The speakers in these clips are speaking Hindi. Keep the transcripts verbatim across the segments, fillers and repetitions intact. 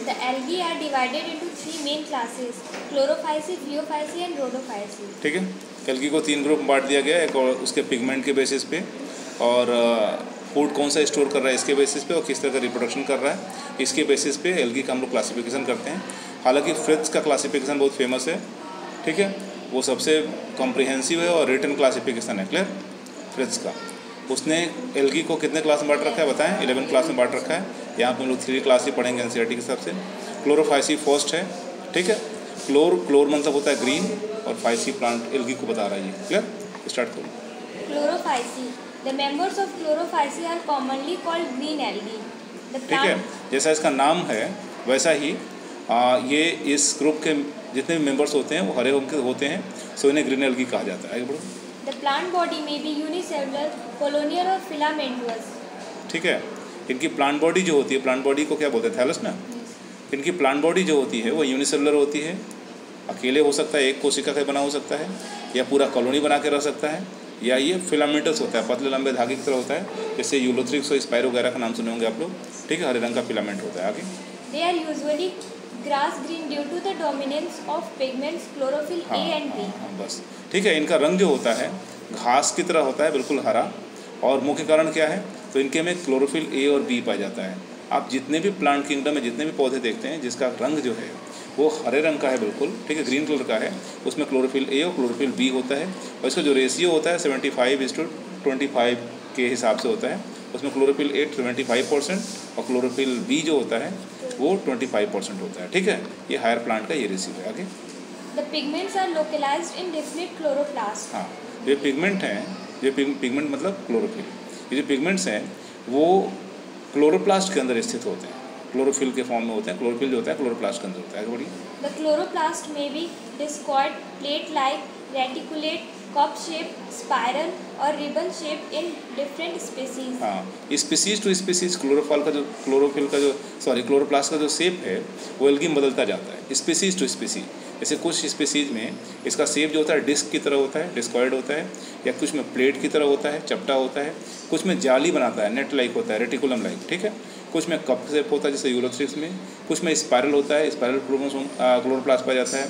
The algae are divided into three main classes: chlorophyceae, phaeophyceae and rhodophyceae. ठीक है, एल्गी को तीन ग्रुप में बांट दिया गया है, एक और उसके पिगमेंट के बेसिस पे, और फूड कौन सा स्टोर कर रहा है इसके बेसिस पे, और किस तरह का रिप्रोडक्शन कर रहा है इसके बेसिस पे एल्गी का हम लोग क्लासिफिकेशन करते हैं। हालांकि फ्रिट्ज का क्लासिफिकेशन बहुत फेमस है, ठीक है, वो सबसे कॉम्प्रिहेंसिव है और रिटन क्लासिफिकेशन है, क्लियर, फ्रिट्ज का। उसने एल्गी को कितने क्लास में बांट रखा है बताएं? इलेवन क्लास में बांट रखा है। यहाँ पे हम लोग थ्री क्लास ही पढ़ेंगे एनसीईआरटी के हिसाब से। क्लोरोफाइसी फर्स्ट है, ठीक है, क्लोर क्लोर मतलब होता है ग्रीन, और फाइसी प्लांट एल्गी को बता रहा है ये, क्लियर, स्टार्ट करो। Chlorophyceae. The members of Chlorophyceae are commonly called green algae. The ठीक है, plant जैसा इसका नाम है वैसा ही आ, ये इस ग्रुप के जितने भी मेंबर्स होते हैं वो हरे रंग के होते हैं, सो इन्हें ग्रीन एल्गी कहा जाता है। आगे बढ़ो। The plant body may be unicellular, colonial or filamentous. ठीक है, इनकी प्लांट बॉडी जो होती है, प्लांट बॉडी को क्या बोलते हैं? थैलस ना। इनकी प्लांट बॉडी जो होती है वो यूनिसेलुलर होती है, अकेले हो सकता है, एक कोशिका का बना हो सकता है, या पूरा कॉलोनी बना के रह सकता है, या ये फिलामेंटस होता है, पतले लंबे धागे की तरह होता है, जैसे यूलोथ्रिक्स और स्पाइरो वगैरह का नाम सुने होंगे आप लोग, ठीक है, हरे रंग का फिलामेंट होता है। आगे They are usually grass green due to the dominance of pigments chlorophyll हाँ, A and B. हाँ, हाँ, बस ठीक है। इनका रंग जो होता है घास की तरह होता है, बिल्कुल हरा, और मुख्य कारण क्या है? तो इनके में क्लोरोफिल ए और बी पाया जाता है। आप जितने भी प्लांट किंगडम में जितने भी पौधे देखते हैं जिसका रंग जो है वो हरे रंग का है, बिल्कुल ठीक है, ग्रीन कलर का है, उसमें क्लोरोफिल ए और क्लोरोफिल बी होता है, और इसका जो रेशियो होता है seventy five is to twenty five के हिसाब से होता है। उसमें chlorophyll A twenty five percent और क्लोरोफिल बी जो होता है वो ट्वेंटी फाइव परसेंट होता है, ठीक है। ये हायर प्लांट का ये रेशियो है। आगे The pigments are localized in definite chloroplast. हाँ, ये पिगमेंट हैं, ये पिगमेंट मतलब क्लोरोफिल, ये जो पिगमेंट्स हैं वो क्लोरोप्लास्ट के अंदर स्थित होते हैं, क्लोरोफिल के फॉर्म में होते हैं। क्लोरोफिल जो होता है क्लोरोप्लास्ट के अंदर होता है। आगे बढ़िए। The chloroplast may be discoid, plate-like, reticulate, cup-shaped, spiral or ribbon-shaped in different species. हाँ, स्पीसीज टू स्पीसीज क्लोरोफॉल का जो क्लोरोफिल का जो सॉरी क्लोरोप्लास्ट का जो शेप है वो एल्गी में बदलता जाता है, स्पीसीज टू स्पीसीज। जैसे कुछ स्पीसीज में इसका शेप जो होता है डिस्क की तरह होता है, डिस्कॉइड होता है, या कुछ में प्लेट की तरह होता है, चपटा होता है, कुछ में जाली बनाता है, नेट लाइक होता है, रेटिकुलम लाइक, ठीक है, कुछ में कप शेप होता है जैसे यूरोथ्रिक्स में, कुछ में स्पायरल होता है, स्पायरल क्लोरोप्लास्ट पाया जाता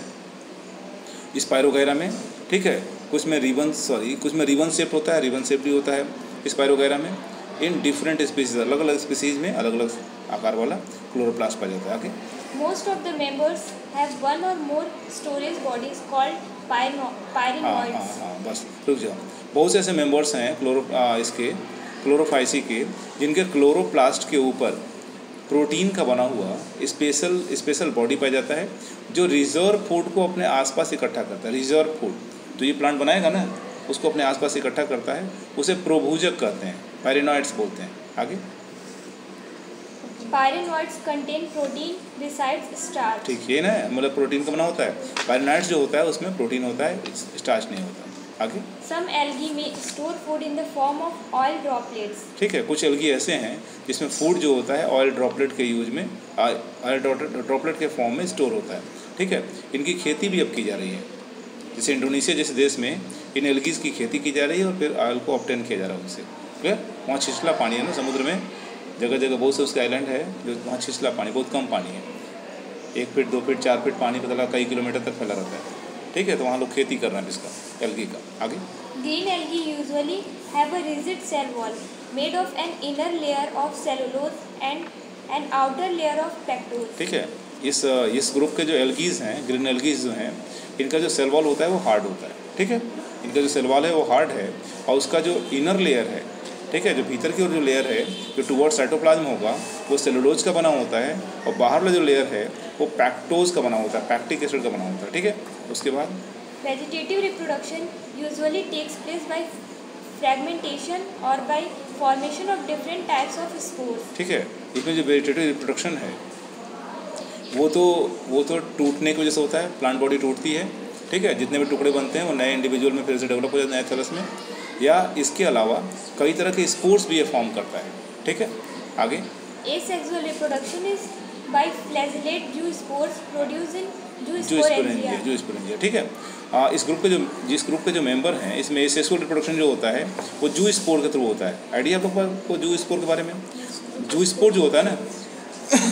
है स्पायरो वगैरह में, ठीक है, कुछ में रिबन सॉरी कुछ में रिबन शेप होता है, रिबन शेप भी होता है स्पायरो वगैरह में। इन डिफरेंट स्पीसीज, अलग अलग स्पीसीज में अलग अलग आकार वाला क्लोरोप्लास्ट पाया जाता है। आगे Most of the members have one or more storage bodies called pyno- हाँ pyrenoids. हाँ हाँ बस रुक जाओ। बहुत से ऐसे मेंबर्स हैं क्लोरो आ, इसके क्लोरोफाइसी के जिनके क्लोरोप्लास्ट के ऊपर प्रोटीन का बना हुआ स्पेशल स्पेशल बॉडी पाया जाता है जो रिजर्व फूड को अपने आसपास इकट्ठा करता है। रिजर्व फूड तो ये प्लांट बनाएगा ना, उसको अपने आसपास इकट्ठा करता है, उसे प्रोभूजक कहते हैं, पायरेनॉइड्स बोलते हैं। आगे Pyrenoids contain protein besides starch. ठीक है ना, मतलब प्रोटीन का बना होता है। पायरेनॉइड्स जो होता है उसमें प्रोटीन होता है, स्टार्च नहीं होता। आगे Some algae may store food in the form of oil droplets. ठीक है, कुछ एल्गी ऐसे हैं जिसमें फूड जो होता है ऑयल ड्रॉपलेट के यूज में, ऑयल ड्रॉपलेट के फॉर्म में स्टोर होता है, ठीक है। इनकी खेती भी अब की जा रही है, जैसे इंडोनेशिया जैसे देश में इन एल्गीज की खेती की जा रही है और फिर ऑयल को ऑब्टेन किया जा रहा है उनसे, क्लियर। वहाँ छिछला पानी है ना समुद्र में, जगह जगह बहुत से उसके आइलैंड है जो वहाँ छिछला पानी, बहुत कम पानी है, एक फीट दो फीट चार फीट पानी पता लगा कई किलोमीटर तक फैला रहता है, ठीक है। तो वहाँ लोग खेती कर रहे हैं इसका एल्गी का। आगे Green algae usually have a rigid cell wall made of an inner layer of cellulose and an outer layer of pectose. ठीक है, इस इस ग्रुप के जो एल्गीज हैं, ग्रीन एल्गीज जो हैं, इनका जो सेल वॉल होता है वो हार्ड होता है, ठीक है। इनका जो सेल वॉल है वो हार्ड है, और उसका जो इनर लेयर है, ठीक है, जो भीतर की ओर जो लेयर है जो टुवर्ड साइटोप्लाज्म होगा वो सेलुलोज का बना होता है, और बाहर वाला जो लेयर है वो पैक्टोज का बना होता है, पैक्टिक एसिड का बना होता है, ठीक है। उसके बाद Vegetative reproduction usually takes place by fragmentation or by formation of different types of spores. ठीक है, इसमें जो वेजिटेटिव रिप्रोडक्शन है वो तो वो तो टूटने की वजह से होता है, प्लांट बॉडी टूटती है, ठीक है, जितने भी टुकड़े बनते हैं वो नए इंडिविजुअल में फिर से डेवलप हो जाते हैं नए थैलस में, या इसके अलावा कई तरह के स्पोर्स भी ये फॉर्म करता है, ठीक है। आगे Asexual reproduction is by flagellate zoospores produced in जो zoosporangia. जो स्पोरेंजिया, ठीक है। आ, इस ग्रुप के जो जिस ग्रुप के जो मेंबर हैं इसमें सेक्सुअल रिप्रोडक्शन जो होता है वो जू स्पोर के थ्रू होता है। आइडिया आप लोग को जू स्पोर के बारे में? जू स्पोर जो होता है ना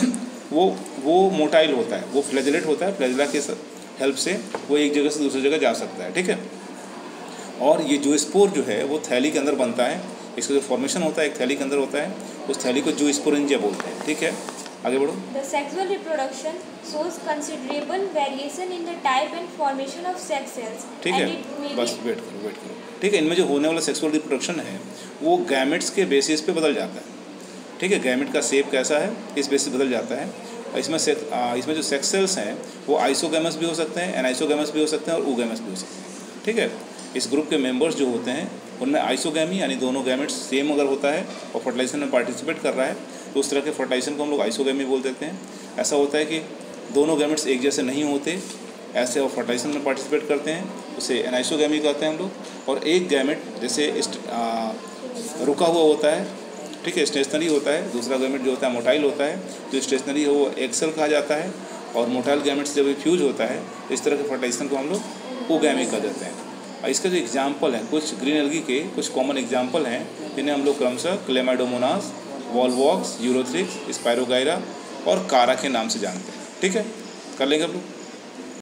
वो वो मोटाइल होता है, वो फ्लैजेलेट होता है, फ्लैजेला के हेल्प से वो एक जगह से दूसरी जगह जा सकता है, ठीक है। और ये जूस्पोर जो है वो थैली के अंदर बनता है, इसका जो फॉर्मेशन होता है एक थैली के अंदर होता है, उस थैली को जूस्पोरेंजिया बोलते हैं, ठीक है। आगे बढ़ो। The sexual reproduction shows considerable variation in the type and formation of sex cells. ठीक है, बस वेट करो वेट करो ठीक है। इनमें जो होने वाला सेक्सुअल रिप्रोडक्शन है वो गैमेट्स के बेसिस पे बदल जाता है, ठीक है। गैमेट का शेप कैसा है इस बेसिस बदल जाता है। इसमें से इसमें जो सेक्स सेल्स हैं वो आइसोगैमस भी हो सकते हैं, एनाइसोगैमस भी हो सकते हैं और ऊगैमस भी हो सकते हैं, ठीक है। इस ग्रुप के मेंबर्स जो होते हैं उनमें आइसोगैमी यानी दोनों गैमेट्स सेम अगर होता है और फर्टिलाइजेशन में पार्टिसिपेट कर रहा है तो उस तरह के फर्टिलाइजेशन को हम लोग आइसोगैमी बोल देते हैं। ऐसा होता है कि दोनों गैमेट्स एक जैसे नहीं होते, ऐसे और फर्टिलाइजेशन में पार्टिसिपेट करते हैं, उसे एनाइसोगैमी कहते हैं हम लोग। और एक गैमेट जैसे आ, रुका हुआ होता है, ठीक है, स्टेशनरी होता है। दूसरा गैमेट जो होता है मोटाइल होता है, जो स्टेशनरी है वो एक्सेल कहा जाता है। और मोटाइल गैमेट से जब फ्यूज होता है इस तरह के फर्टिलाइजेशन को हम लोग ओगैमी कह देते हैं। इसका जो एग्जाम्पल है कुछ ग्रीन एल्गी के कुछ कॉमन एग्जाम्पल हैं जिन्हें हम लोग क्रमशः क्लेमाइडोमोनास, वॉलवॉक्स, यूरोथ्रिक्स, स्पायरोगाइरा और कारा के नाम से जानते हैं, ठीक है। कर लेंगे हम लोग।